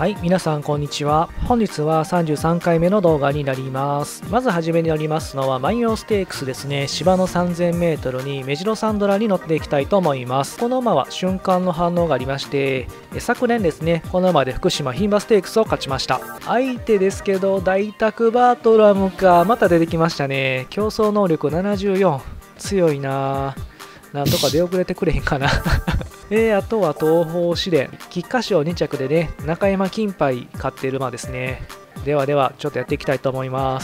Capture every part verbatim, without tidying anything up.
はい、皆さんこんにちは。本日はさんじゅうさんかいめの動画になります。まずはじめになりますのは万葉ステークスですね。芝の さんぜんメートル にメジロサンドラに乗っていきたいと思います。この馬は瞬間の反応がありまして、昨年ですね、この馬で福島牝馬ステークスを勝ちました。相手ですけど、大宅バートラムか、また出てきましたね。競争能力ななじゅうよん。強いなぁ。なんとか出遅れてくれへんかな。えー、あとは東方試練、菊花賞に着でね、中山金杯勝っている馬ですね。ではでは、ちょっとやっていきたいと思います。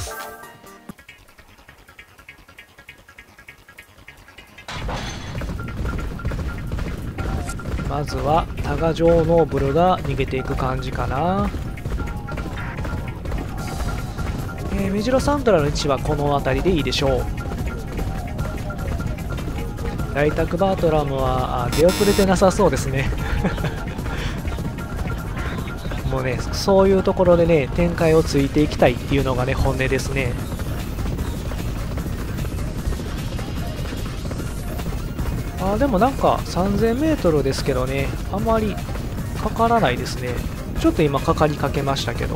まずは、タガジョーノーブルが逃げていく感じかな。えー、メジロサンドラの位置はこの辺りでいいでしょう。大宅バートラムは出遅れてなさそうですね。もうね、そういうところでね、展開をついていきたいっていうのがね、本音ですね。あでもなんか さんぜんメートル ですけどね、あまりかからないですね。ちょっと今かかりかけましたけど。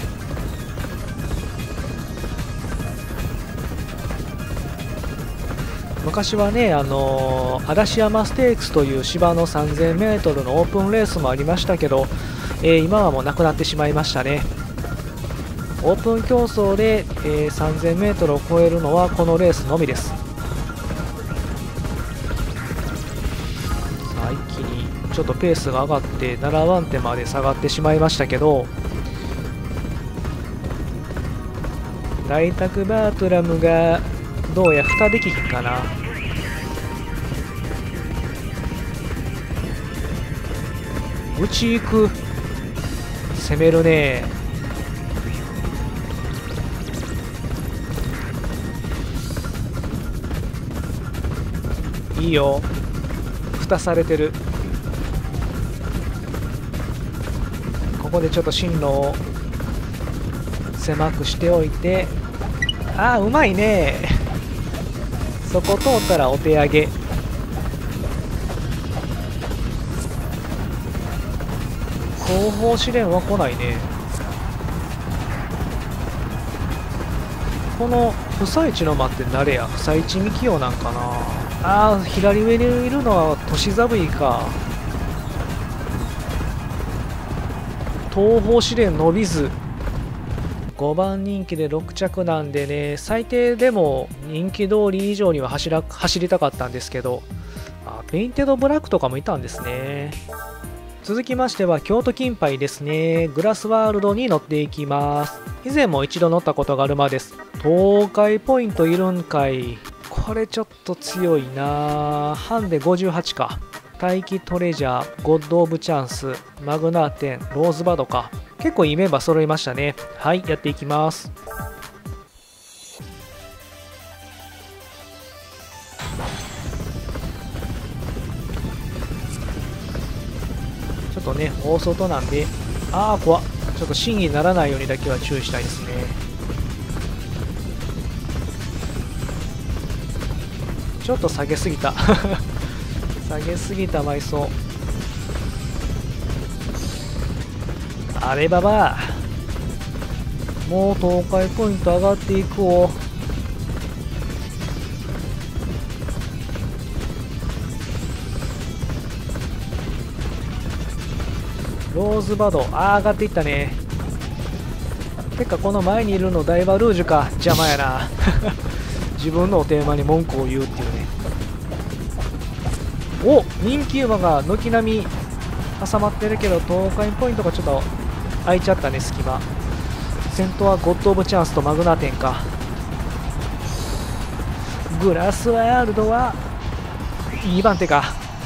昔はね、あのー、嵐山ステークスという芝の さんぜんメートル のオープンレースもありましたけど、えー、今はもうなくなってしまいましたね。オープン競争で、えー、さんぜんメートル を超えるのはこのレースのみです。さあ一気にちょっとペースが上がってななばんてまで下がってしまいましたけど、大宅バートラムがどうや蓋できひんかな。打ち行く、攻めるね。いいよ、蓋されてる。ここでちょっと進路を狭くしておいて、ああうまいね。そこ通ったらお手上げ。後方試練は来ないね。この不採地の間って誰や。不採地幹雄なんかな。ああ左上にいるのは年寒いか。東方試練伸びず。ごばん人気でろく着なんでね、最低でも人気通り以上には走ら走りたかったんですけど、あペインテッドブラックとかもいたんですね。続きましては京都金杯ですね。グラスワールドに乗っていきます。以前も一度乗ったことがある馬です。東海ポイントいるんかい。これちょっと強いな。ハンデごじゅうはちか。大気トレジャー、ゴッド・オブ・チャンス、マグナーテン、ローズバドか。結構いいメンバー揃いましたね。はい、やっていきます。ちょっとね、大外なんで、ああ、怖っ。ちょっと審議にならないようにだけは注意したいですね。ちょっと下げすぎた。下げすぎた埋葬。あればばもう東海ポイント上がっていくお。ローズバド、あー上がっていったね。てかこの前にいるのダイバルージュか。邪魔やな。自分のおテーマに文句を言うっていうね。お人気馬が軒並み挟まってるけど、東海ポイントがちょっと空いちゃったね、隙間。先頭はゴッド・オブ・チャンスとマグナテンか。グラスワールドはにばん手か。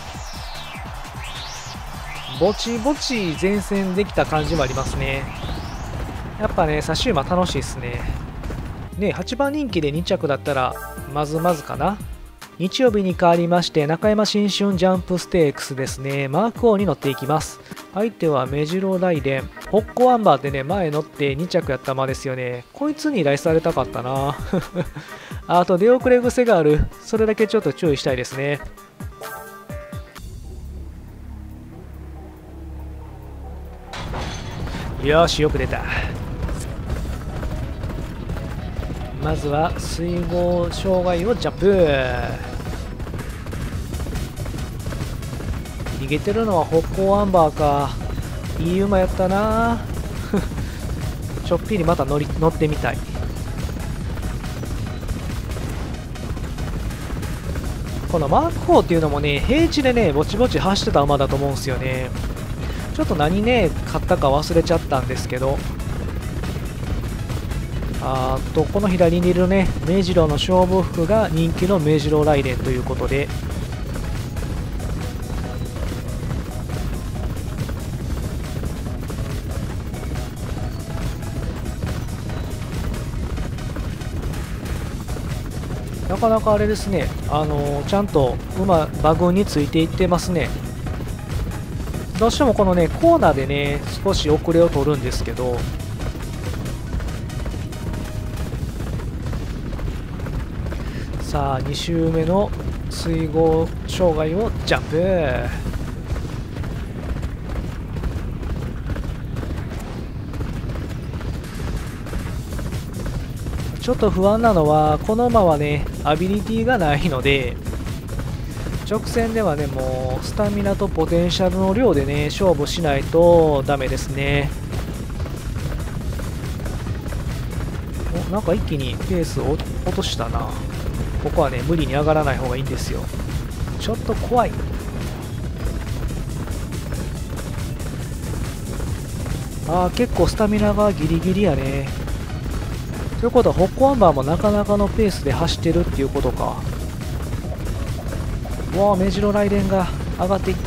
ぼちぼち前線できた感じもありますね。やっぱね、差し馬楽しいですね。ね、はちばん人気でに着だったらまずまずかな。日曜日に変わりまして中山新春ジャンプステークスですね。マーク王に乗っていきます。相手はメジロ大連。ホッコアンバーってね、前乗ってに着やった馬ですよね。こいつに依頼されたかったな。あと出遅れ癖がある。それだけちょっと注意したいですね。 よし、よく出た。まずは水郷障害をジャンプ。逃げてるのは北高アンバーか。いい馬やったなちょっぴりまた乗り乗ってみたい。このマークフォーっていうのもね、平地でねぼちぼち走ってた馬だと思うんですよね。ちょっと何ね買ったか忘れちゃったんですけど、あーとこの左にいるね明治郎の勝負服が人気の明治郎雷電ということで、なかなかあれですね、あのーちゃんと馬馬群についていってますね。どうしてもこのねコーナーでね少し遅れを取るんですけど、さあに周目の水郷障害をジャンプ。ちょっと不安なのはこの馬はねアビリティがないので、直線ではねもうスタミナとポテンシャルの量でね勝負しないとダメですね。お、なんか一気にペースを落としたな。ここはね無理に上がらない方がいいんですよ。ちょっと怖い。あー結構スタミナがギリギリやね。ということはホッコアンバーもなかなかのペースで走ってるっていうことか。わあ、目白雷電が上がっていった。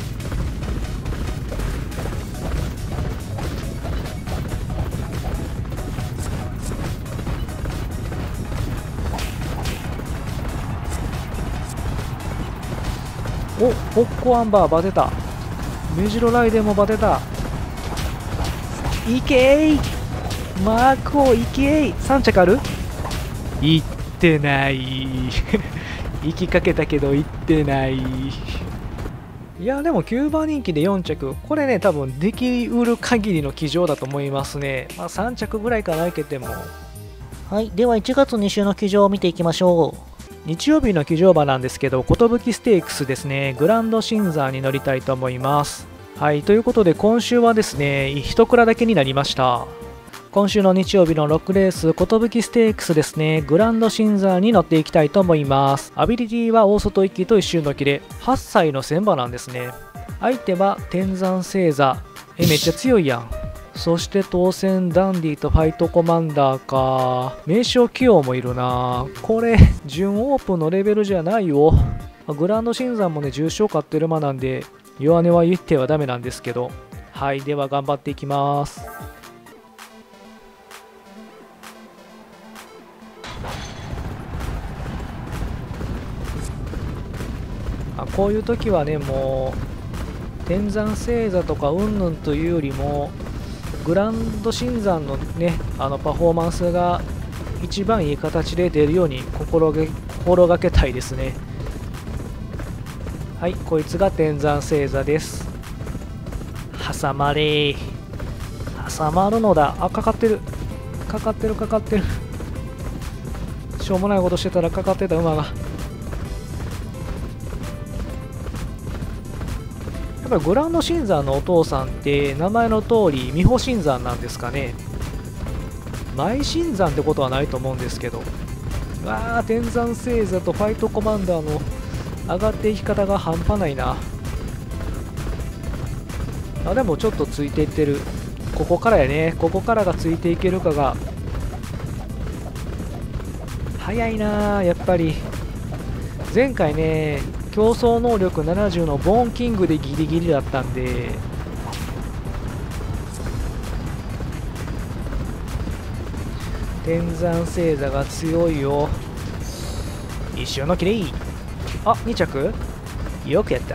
お、ホッコアンバーバテた。目白雷電もバテた。いけーい、マークをいけーい。さん着ある？いってない行きかけたけど行ってない。いやでもきゅうばん人気でよん着、これね多分できうる限りの騎乗だと思いますね。まあさん着ぐらいかな、いけても。 はい、ではいちがつに週の騎乗を見ていきましょう。 日曜日の騎乗馬なんですけど、寿ステークスですね、グランド新山に乗りたいと思います。はい、ということで今週はですね一蔵だけになりました。今週の日曜日のろくレース、寿ステークスですね、グランド新山に乗っていきたいと思います。アビリティは大外行きと一周の木ではっさいの戦馬なんですね。相手は天山星座。え、めっちゃ強いやん。そして当選ダンディとファイトコマンダーか。名称起用もいるな。これ準オープンのレベルじゃないよ。グランド新山もね重賞買ってる馬なんで弱音は言ってはダメなんですけど、はい、では頑張っていきます。あ、こういう時はねもう天山星座とかうんぬんというよりもグランド新山のねあのパフォーマンスが一番いい形で出るように心が心がけたいですね。はい、こいつが天山星座です。挟まれー。挟まるのだ。あ、かかってるかかってるかかってる。しょうもないことしてたらかかってた馬が。やっぱりグランド新山のお父さんって名前の通り美保新山なんですかね。前新山ってことはないと思うんですけど。うわー、天山星座とファイトコマンダーの上がっていき方が半端ないな。あ、でもちょっとついていってる。ここからやね。ここからがついていけるかが。早いなやっぱり。前回ね競争能力ななじゅうのボーンキングでギリギリだったんで、天山星座が強いよ。一周のきれい。あ、に着よくやった。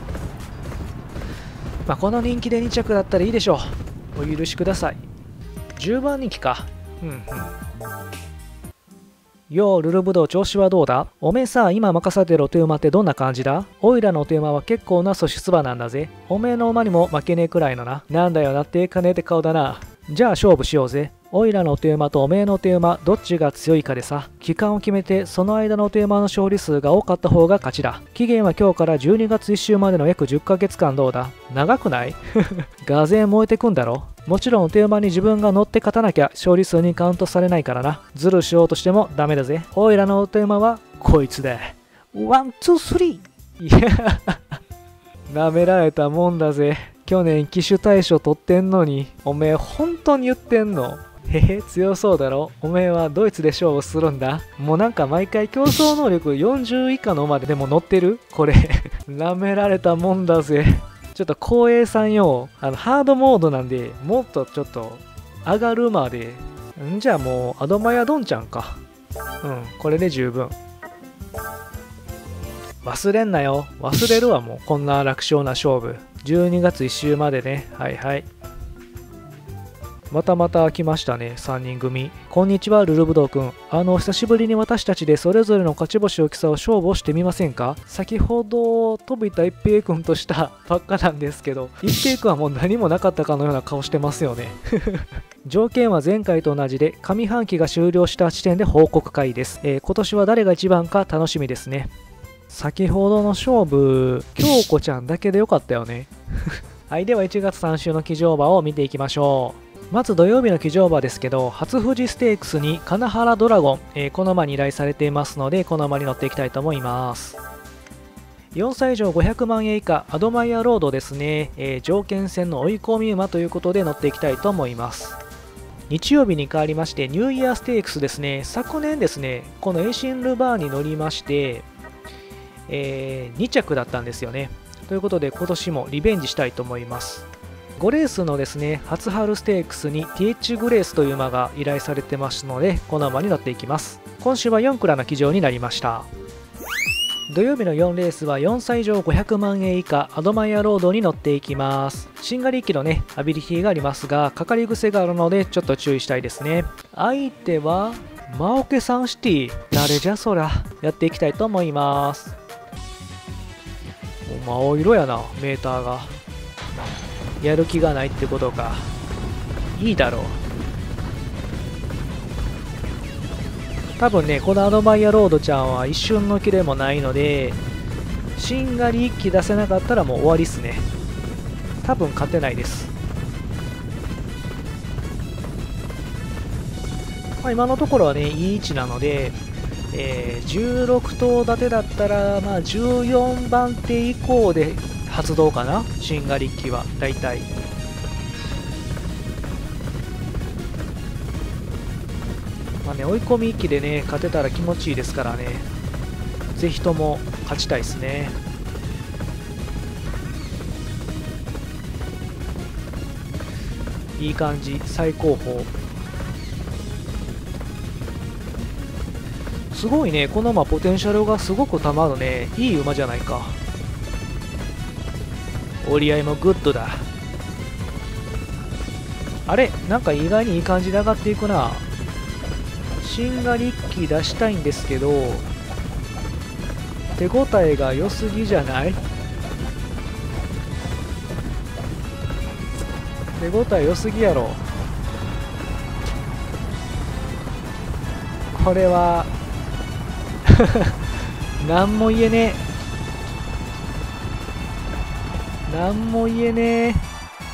まあこの人気でに着だったらいいでしょう。お許しください。じゅうばん人気か。うんうん。 ようルルブドウ調子はどうだ？おめえさ、今任されてるお手馬ってどんな感じだ？おいらのお手馬は結構な素質馬なんだぜ。おめえの馬にも負けねえくらいのな。なんだよなって金って顔だな。じゃあ勝負しようぜ。おいらのお手馬とおめえのお手馬どっちが強いかでさ、期間を決めてその間のお手馬の勝利数が多かった方が勝ちだ。期限は今日からじゅうにがついっ週までの約じゅっかげつかん。どうだ？長くない？がぜん燃えてくんだろ。もちろんお手馬に自分が乗って勝たなきゃ勝利数にカウントされないからな。ズルしようとしてもダメだぜ。おいらのお手馬はこいつだ。ワンツースリー。いやなめられたもんだぜ。去年騎手大賞取ってんのに、おめえ本当に言ってんの？へへ、強そうだろ。おめえはドイツで勝負するんだ。もうなんか毎回競争能力よんじゅう以下の馬ででも乗ってる？これなめられたもんだぜ。ちょっと光栄さんよ、あのハードモードなんでもっとちょっと上がる馬で、んじゃあもうアドマヤドンちゃんか。うん、これで十分。忘れんなよ。忘れるわもう、こんな楽勝な勝負。じゅうにがついっ週までね。はいはい。またまた来ましたね、さんにん組。こんにちは、ルルブドウくん。あの、久しぶりに私たちでそれぞれの勝ち星を競う勝負をしてみませんか？先ほど、飛田一平くんとしたばっかなんですけど、一平くんはもう何もなかったかのような顔してますよね。条件は前回と同じで、上半期が終了した時点で報告会です。えー、今年は誰が一番か楽しみですね。先ほどの勝負、京子ちゃんだけでよかったよね。はい、ではいちがつさん週の騎乗馬を見ていきましょう。まず土曜日の騎乗馬ですけど、初富士ステークスに金原ドラゴン、えー、この馬に依頼されていますので、この馬に乗っていきたいと思います。よんさい以上ごひゃくまんえん以下、アドマイヤロードですね、えー、条件戦の追い込み馬ということで乗っていきたいと思います。日曜日に変わりまして、ニューイヤーステークスですね、昨年ですね、このエイシンルバーに乗りまして、えー、に着だったんですよね。ということで、今年もリベンジしたいと思います。ごレースのですね、初春ステークスに ティーエイチ グレースという馬が依頼されてますので、この馬に乗っていきます。今週はよんクラの騎乗になりました。土曜日のよんレースはよんさい以上ごひゃくまんえん以下、アドマイヤロードに乗っていきます。しんがりいっきのね、アビリティがありますが、かかり癖があるので、ちょっと注意したいですね。相手は、マオケサンシティ。誰じゃそら。やっていきたいと思います。もう青色やな、メーターが。やる気がないってことか。いいだろう。多分ね、このアドマイヤロードちゃんは一瞬の気でもないので、しんがりいっき出せなかったらもう終わりっすね。多分勝てないです。まあ、今のところはね、いい位置なので、えー、じゅうろく頭立てだったら、まあ、じゅうよんばん手以降で発動かな、しんがりっきはだいたい。まあね、追い込みいっきでね勝てたら気持ちいいですからね、ぜひとも勝ちたいですね。いい感じ、最高峰。すごいね、この馬ポテンシャルがすごくたまるね。いい馬じゃないか。折り合いもグッドだ。あれ、なんか意外にいい感じで上がっていくな。しんがりいっき出したいんですけど、手応えが良すぎじゃない？手応え良すぎやろ。これは何も言えねえ。何も言えねえ。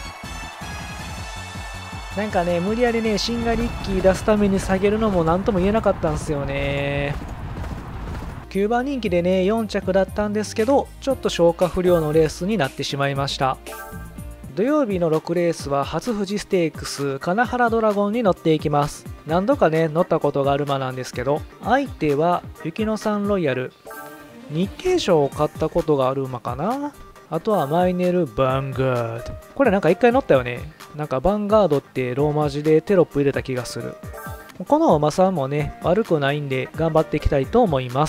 なんかね、無理やりね、しんがりいっき出すために下げるのも何とも言えなかったんですよね。きゅうばん人気でね、よん着だったんですけど、ちょっと消化不良のレースになってしまいました。土曜日のろくレースは初富士ステークス金原ドラゴンに乗っていきます。何度かね乗ったことがある馬なんですけど、相手は雪乃さんロイヤル、日経賞を買ったことがある馬かな。あとはマイネル・ヴァンガード。これなんか一回乗ったよね。なんかヴァンガードってローマ字でテロップ入れた気がする。この馬さんもね悪くないんで頑張っていきたいと思います。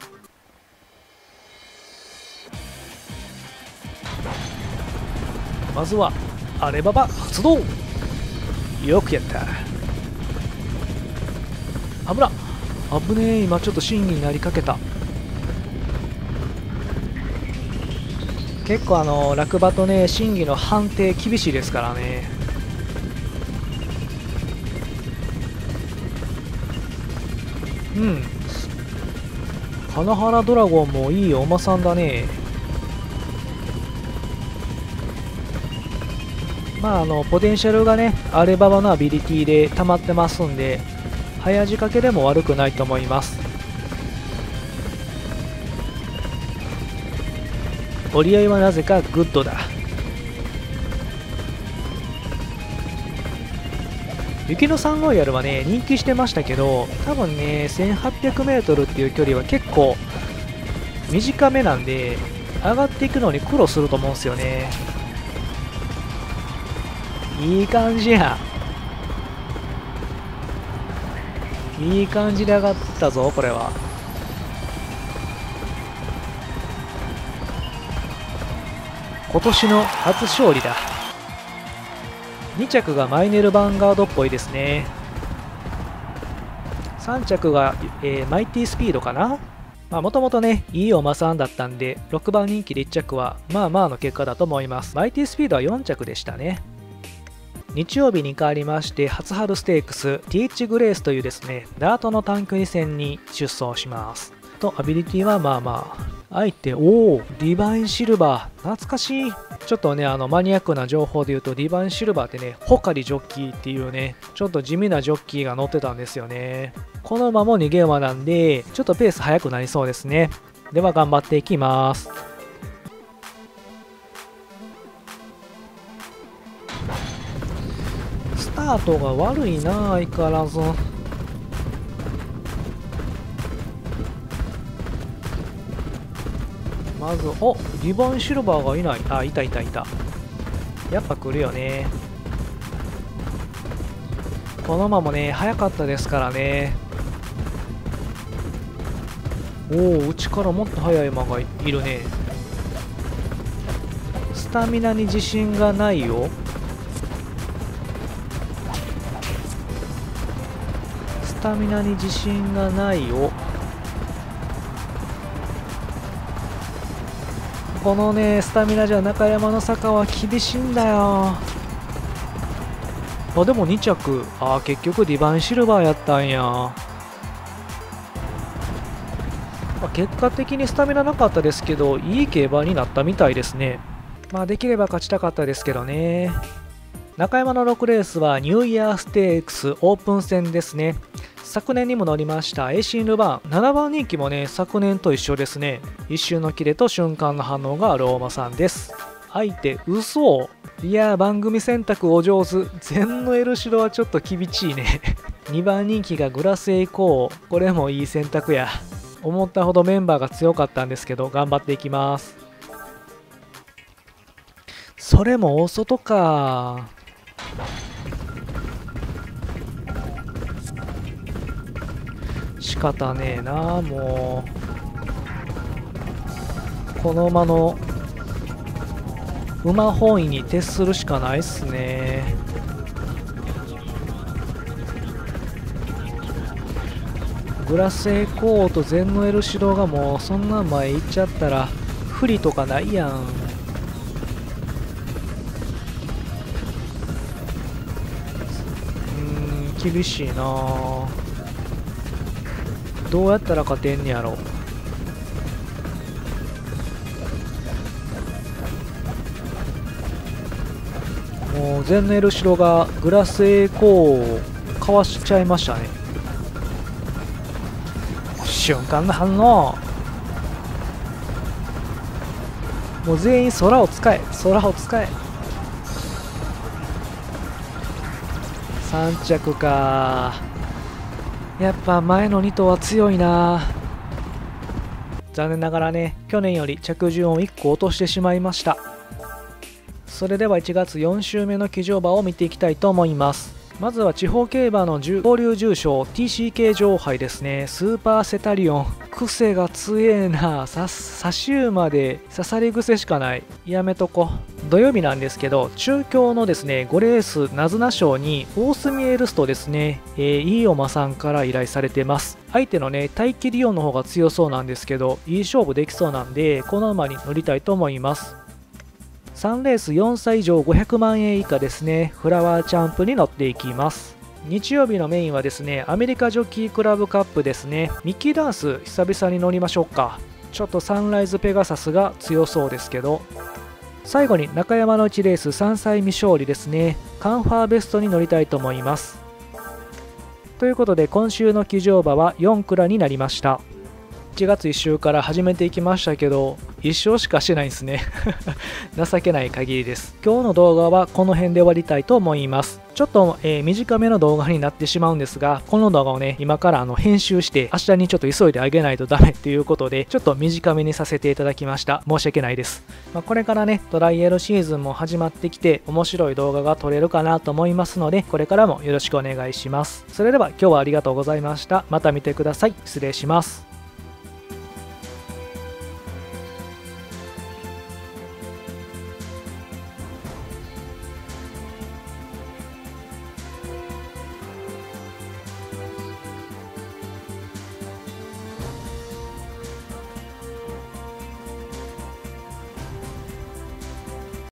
まずはアレババ発動。よくやった。危な。 危ねえ、今ちょっと審議になりかけた。結構あの落馬とね審議の判定厳しいですからね。うん、花原ドラゴンもいいお馬さんだね。まああのポテンシャルがねアレババのアビリティで溜まってますんで、早仕掛けでも悪くないと思います。折り合いはなぜかグッドだ。雪のサンロイヤルはね人気してましたけど、多分ね せんはっぴゃくメートル っていう距離は結構短めなんで、上がっていくのに苦労すると思うんですよね。いい感じやいい感じで上がったぞこれは。今年の初勝利だ。に着がマイネル・ヴァンガードっぽいですね。さん着が、えーマイティスピードかな。もともとねいいお馬さんだったんで、ろくばん人気でいっ着はまあまあの結果だと思います。マイティスピードはよん着でしたね。日曜日に変わりまして初春ステークスティーチグレースというですねダートの短距離戦に出走します。とアビリティはまあまあ相手、おおディバインシルバー懐かしい。ちょっとねあのマニアックな情報で言うと、ディバインシルバーってねホカリジョッキーっていうねちょっと地味なジョッキーが乗ってたんですよね。この馬も逃げ馬なんでちょっとペース速くなりそうですね。では頑張っていきます。スタートが悪いな相変わらず。まずおリボンシルバーがいない。あいたいたいた。やっぱ来るよね。この馬もね速かったですからね。おおうちからもっと速い馬がいるね。スタミナに自信がないよ。スタミナに自信がないよ。このねスタミナじゃ中山の坂は厳しいんだよ。あでもに着、あ結局ディバインシルバーやったんや。まあ、結果的にスタミナなかったですけどいい競馬になったみたいですね。まあできれば勝ちたかったですけどね。中山のろくレースはニューイヤーステークスオープン戦ですね。昨年にも乗りましたエイシンルバーンななばん人気もね昨年と一緒ですね。一瞬のキレと瞬間の反応がある大間さんです。相手嘘。いやー番組選択お上手。全のエルシロはちょっと厳しいねにばん人気がグラスエイコー、これもいい選択や。思ったほどメンバーが強かったんですけど頑張っていきます。それも大外か。仕方ねえな。もうこの馬の馬本位に徹するしかないっすね。グラスエコーと全ノエルシロがもうそんな前行っちゃったら不利とかないやん。うーん厳しいな。どうやったら勝てんねやろ。もう全のエルシロがグラスエコーをかわしちゃいましたね。瞬間の反応。もう全員空を使え空を使え。さん着か。やっぱ前のに頭は強いな。残念ながらね去年より着順をいっこ落としてしまいました。それではいちがつよん週目の騎乗馬を見ていきたいと思います。まずは地方競馬の交流重賞 ティーシーケー 女王杯ですね。スーパーセタリオン癖が強えな。さ差し馬で刺さり癖しかない。やめとこ。土曜日なんですけど中京のですねごレースナズナ賞にオースミエルストですね、えー、いいお馬さんから依頼されてます。 相手のねタイキリオンの方が強そうなんですけど、いい勝負できそうなんでこの馬に乗りたいと思います。さんレースよんさい以上ごひゃくまんえん以下ですね。フラワーチャンプに乗っていきます。日曜日のメインはですね、アメリカジョッキークラブカップですね。ミッキーダンス久々に乗りましょうか。ちょっとサンライズペガサスが強そうですけど、最後に中山のいちレースさんさい未勝利ですね。カンファーベストに乗りたいと思います。ということで今週の騎乗馬はよんクラになりました。いちがついっ週から始めていきましたけど、いっ勝しかしてないんですね情けない限りです。今日の動画はこの辺で終わりたいと思います。ちょっと、えー、短めの動画になってしまうんですが、この動画をね今からあの編集して明日にちょっと急いであげないとダメっていうことで、ちょっと短めにさせていただきました。申し訳ないです。まあ、これからねトライアルシーズンも始まってきて面白い動画が撮れるかなと思いますので、これからもよろしくお願いします。それでは今日はありがとうございました。また見てください。失礼します。